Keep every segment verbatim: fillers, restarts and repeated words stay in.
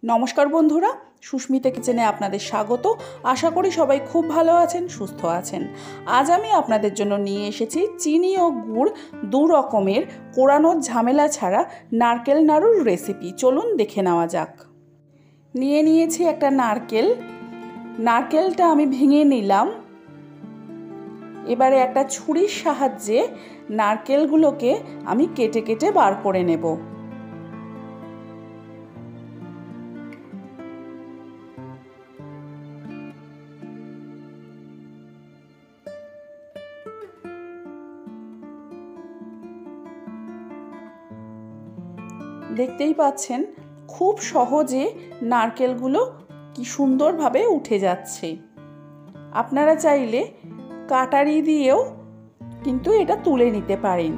নমস্কার বন্ধুরা, সুস্মিতা কিচেনে আপনাদের স্বাগত। আশা করি সবাই খুব ভালো আছেন, সুস্থ আছেন। আজ আমি আপনাদের জন্য নিয়ে এসেছি চিনি ও গুড় দু রকমের কোরানোর ঝামেলা ছাড়া নারকেল নাড়ুর রেসিপি। চলুন দেখে নেওয়া যাক। নিয়ে নিয়েছি একটা নারকেল। নারকেলটা আমি ভেঙে নিলাম। এবারে একটা ছুরির সাহায্যে নারকেলগুলোকে আমি কেটে কেটে বার করে নেব। দেখতেই পাচ্ছেন খুব সহজে নারকেলগুলো কি সুন্দরভাবে উঠে যাচ্ছে। আপনারা চাইলে কাটারি দিয়েও কিন্তু এটা তুলে নিতে পারেন।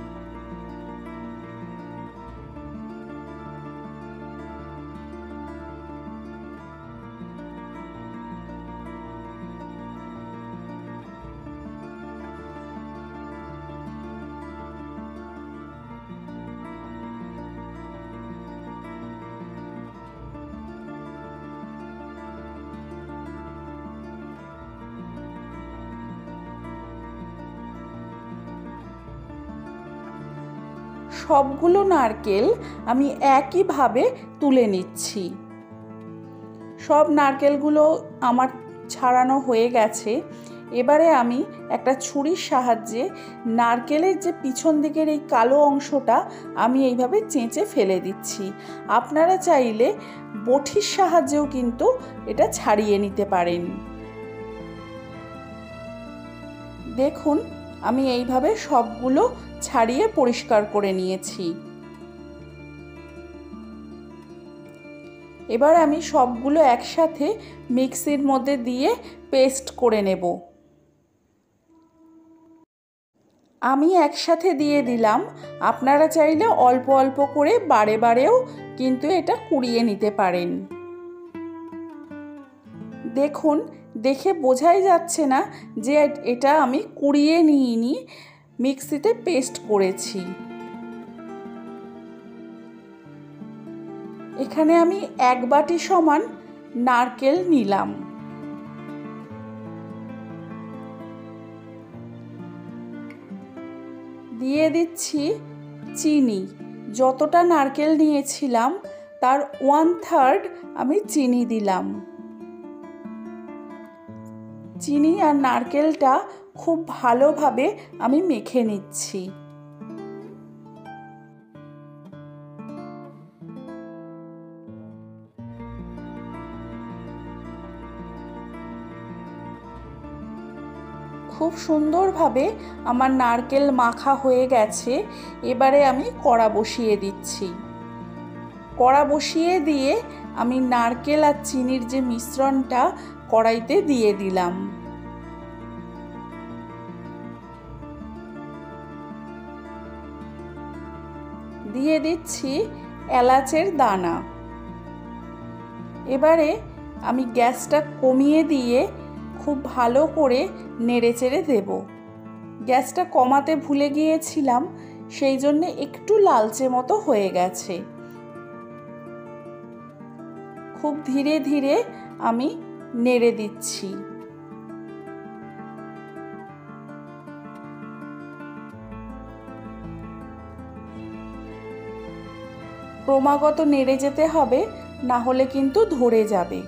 সবগুলো নারকেল আমি একইভাবে তুলে নিচ্ছি। সব নারকেলগুলো আমার ছাড়ানো হয়ে গেছে। এবারে আমি একটা ছুরির সাহায্যে নারকেলের যে পিছন দিকের এই কালো অংশটা আমি এইভাবে চেঁচে ফেলে দিচ্ছি। আপনারা চাইলে বটির সাহায্যেও কিন্তু এটা ছাড়িয়ে নিতে পারেন। দেখুন, আমি এইভাবে সবগুলো ছাড়িয়ে পরিষ্কার করে নিয়েছি। এবার আমি সবগুলো একসাথে মিক্সির মধ্যে দিয়ে পেস্ট করে নেব। আমি একসাথে দিয়ে দিলাম। আপনারা চাইলে অল্প অল্প করে বারে বারেও কিন্তু এটা কুড়িয়ে নিতে পারেন। দেখুন, দেখে বোঝাই যাচ্ছে না যে এটা আমি কুড়িয়ে নিইনি, মিক্সিতে পেস্ট করেছি। এখানে আমি এক বাটি সমান নারকেল নিলাম। দিয়ে দিচ্ছি চিনি। যতটা নারকেল নিয়েছিলাম তার ওয়ান থার্ড আমি চিনি দিলাম। চিনি আর নারকেলটা খুব ভালোভাবে আমি মেখে নিচ্ছি। খুব সুন্দরভাবে আমার নারকেল মাখা হয়ে গেছে। এবারে আমি কড়া বসিয়ে দিচ্ছি। কড়া বসিয়ে দিয়ে আমি নারকেল আর চিনির যে মিশ্রণটা কড়াইতে দিয়ে দিলাম। দিয়ে দিচ্ছি এলাচের দানা। এবারে আমি গ্যাসটা কমিয়ে দিয়ে খুব ভালো করে নেড়েচেড়ে দেব। গ্যাসটা কমাতে ভুলে গিয়েছিলাম, সেই জন্য একটু লালচে মতো হয়ে গেছে। খুব ধীরে ধীরে আমি নেড়ে দিচ্ছি। ক্রমাগত নেড়ে যেতে হবে, না হলে কিন্তু ধরে যাবে।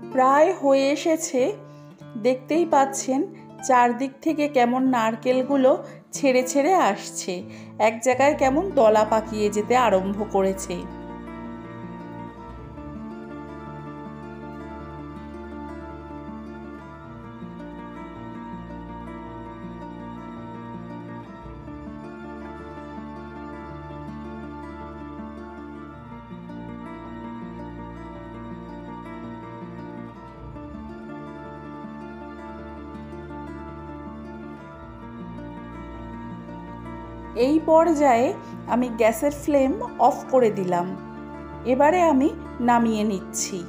প্রায় হয়ে এসেছে। দেখতেই পাচ্ছেন চারদিক থেকে কেমন নারকেলগুলো ছেড়ে ছেড়ে আসছে, এক জায়গায় কেমন দলা পাকিয়ে যেতে আরম্ভ করেছে। এই পর্যায়ে আমি গ্যাসের ফ্লেম অফ করে দিলাম। এবারে আমি নামিয়ে নিচ্ছি।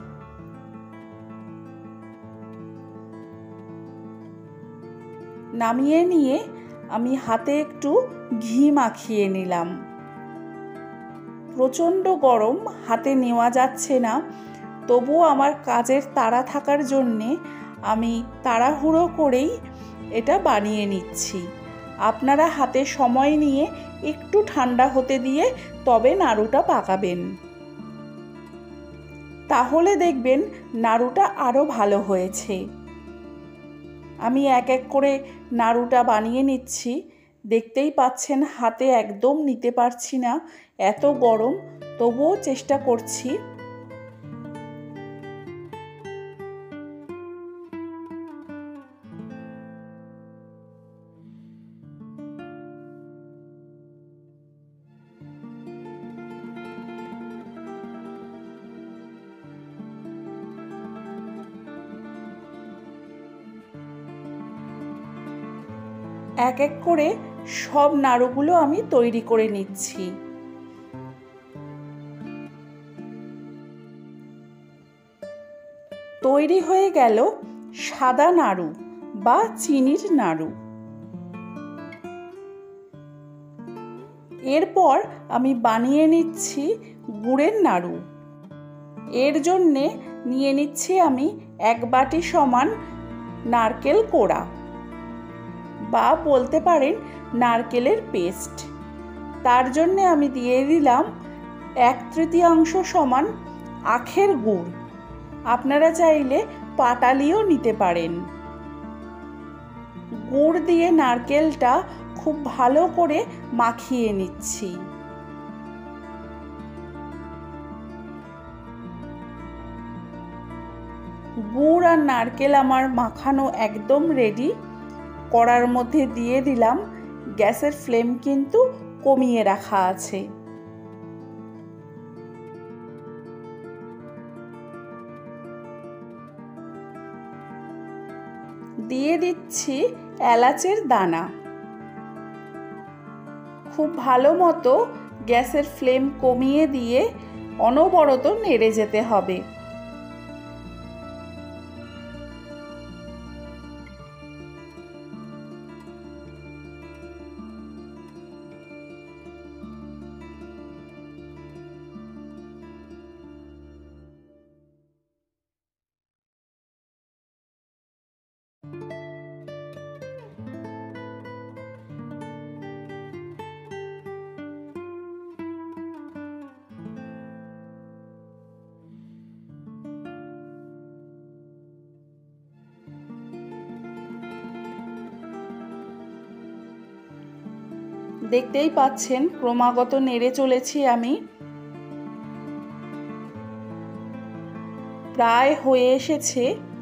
নামিয়ে নিয়ে আমি হাতে একটু ঘি মাখিয়ে নিলাম। প্রচণ্ড গরম, হাতে নেওয়া যাচ্ছে না, তবুও আমার কাজের তাড়া থাকার জন্যে আমি তাড়াহুড়ো করেই এটা বানিয়ে নিচ্ছি। আপনারা হাতে সময় নিয়ে একটু ঠান্ডা হতে দিয়ে তবে নাড়ুটা পাকাবেন, তাহলে দেখবেন নাড়ুটা আরও ভালো হয়েছে। আমি এক এক করে নাড়ুটা বানিয়ে নিচ্ছি। দেখতেই পাচ্ছেন হাতে একদম নিতে পারছি না, এত গরম, তবুও চেষ্টা করছি। এক এক করে সব নাড়ুগুলো আমি তৈরি করে নিচ্ছি। তৈরি হয়ে গেল সাদা নাড়ু বা চিনির নাড়ু। এরপর আমি বানিয়ে নিচ্ছি গুড়ের নাড়ু। এর জন্যে নিয়ে নিচ্ছি আমি এক বাটি সমান নারকেল কোড়া বা বলতে পারেন নারকেলের পেস্ট। তার জন্যে আমি দিয়ে দিলাম এক তৃতীয়াংশ সমান আখের গুড়। আপনারা চাইলে পাটালিও নিতে পারেন। গুড় দিয়ে নারকেলটা খুব ভালো করে মাখিয়ে নিচ্ছি। গুড় আর নারকেল আমার মাখানো একদম রেডি। কড়ার মধ্যে দিয়ে দিলাম। গ্যাসের ফ্লেম কিন্তু কমিয়ে রাখা আছে। দিয়ে দিচ্ছি এলাচের দানা। খুব ভালো মতো গ্যাসের ফ্লেম কমিয়ে দিয়ে অনবরত নেড়ে যেতে হবে। দেখতেই পাচ্ছেন ক্রমাগত নেড়ে চলেছি আমি। প্রায় হয়ে এসেছে।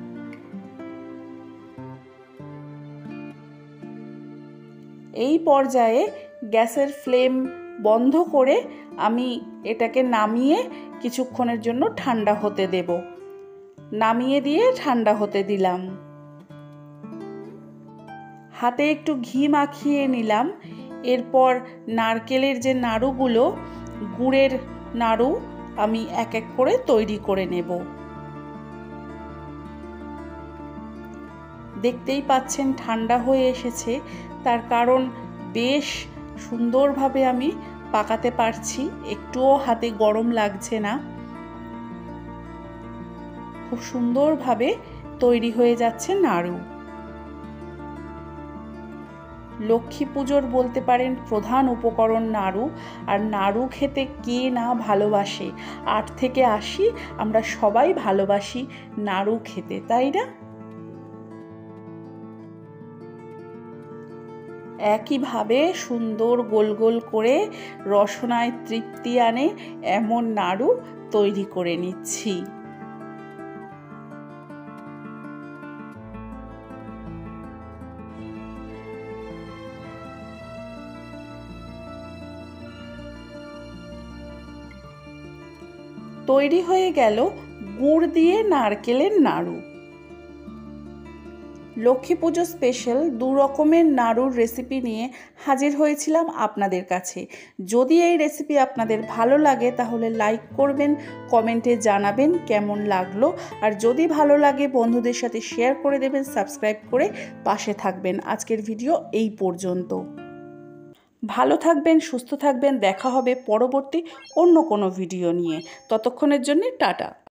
এই পর্যায়ে গ্যাসের ফ্লেম বন্ধ করে আমি এটাকে নামিয়ে কিছুক্ষণের জন্য ঠান্ডা হতে দেব। নামিয়ে দিয়ে ঠান্ডা হতে দিলাম। হাতে একটু ঘি মাখিয়ে নিলাম। এরপর নারকেলের যে নাড়ুগুলো, গুড়ের নাড়ু আমি এক এক করে তৈরি করে নেব। দেখতেই পাচ্ছেন ঠান্ডা হয়ে এসেছে, তার কারণ বেশ সুন্দরভাবে আমি পাকাতে পারছি, একটুও হাতে গরম লাগছে না। খুব সুন্দরভাবে তৈরি হয়ে যাচ্ছে নাড়ু। লক্ষ্মী পুজোর বলতে পারেন প্রধান উপকরণ নাড়ু। আর নাড়ু খেতে কে না ভালোবাসে? আট থেকে আশি আমরা সবাই ভালোবাসি নাড়ু খেতে, তাই না? একইভাবে সুন্দর গোল গোল করে রসনায় তৃপ্তি আনে এমন নাড়ু তৈরি করে নিচ্ছি। তৈরি হয়ে গেল গুড় দিয়ে নারকেলের নাড়ু। লক্ষ্মী পুজো স্পেশাল দু রকমের নাড়ুর রেসিপি নিয়ে হাজির হয়েছিলাম আপনাদের কাছে। যদি এই রেসিপি আপনাদের ভালো লাগে তাহলে লাইক করবেন, কমেন্টে জানাবেন কেমন লাগলো। আর যদি ভালো লাগে বন্ধুদের সাথে শেয়ার করে দেবেন, সাবস্ক্রাইব করে পাশে থাকবেন। আজকের ভিডিও এই পর্যন্ত। ভালো থাকবেন, সুস্থ থাকবেন। দেখা হবে পরবর্তী অন্য কোনো ভিডিও নিয়ে। ততক্ষণের জন্য টাটা।